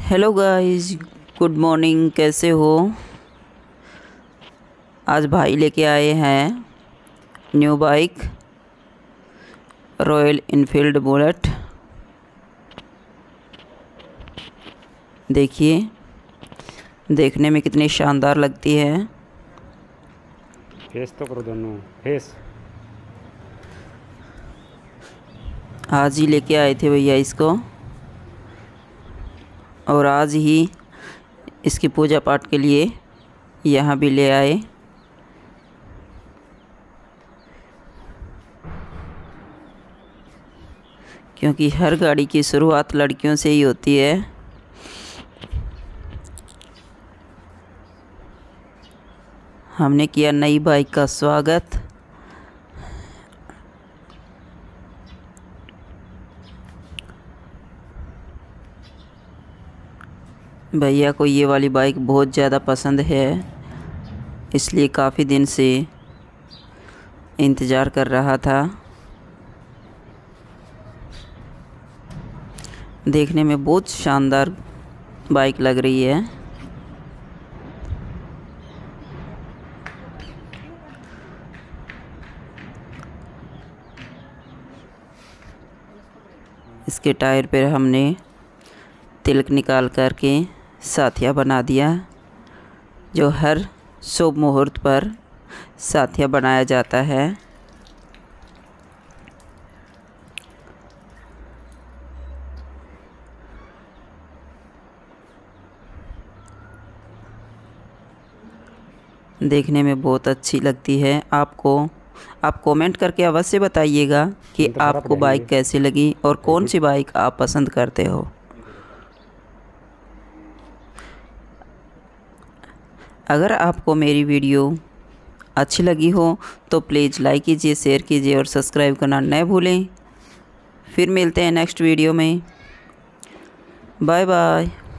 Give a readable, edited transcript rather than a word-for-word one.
Hello guys, good morning. कैसे हो? आज भाई लेके आए हैं new bike Royal Enfield Bullet. देखिए, देखने में कितनी शानदार लगती है। फेस तो करो दोनों फेस। आज ही लेके आए थे भैया इसको, और आज ही इसकी पूजा पाठ के लिए यहाँ भी ले आए। क्योंकि हर गाड़ी की शुरुआत लड़कियों से ही होती है। हमने किया नई बाइक का स्वागत। भैया को ये वाली बाइक बहुत ज़्यादा पसंद है, इसलिए काफ़ी दिन से इंतज़ार कर रहा था। देखने में बहुत शानदार बाइक लग रही है। इसके टायर पर हमने तिलक निकाल करके साथिया बना दिया, जो हर शुभ मुहूर्त पर साथिया बनाया जाता है। देखने में बहुत अच्छी लगती है। आप कमेंट करके अवश्य बताइएगा कि तो आपको बाइक कैसी लगी और कौन सी बाइक आप पसंद करते हो। अगर आपको मेरी वीडियो अच्छी लगी हो तो प्लीज़ लाइक कीजिए, शेयर कीजिए और सब्सक्राइब करना न भूलें। फिर मिलते हैं नेक्स्ट वीडियो में। Bye bye.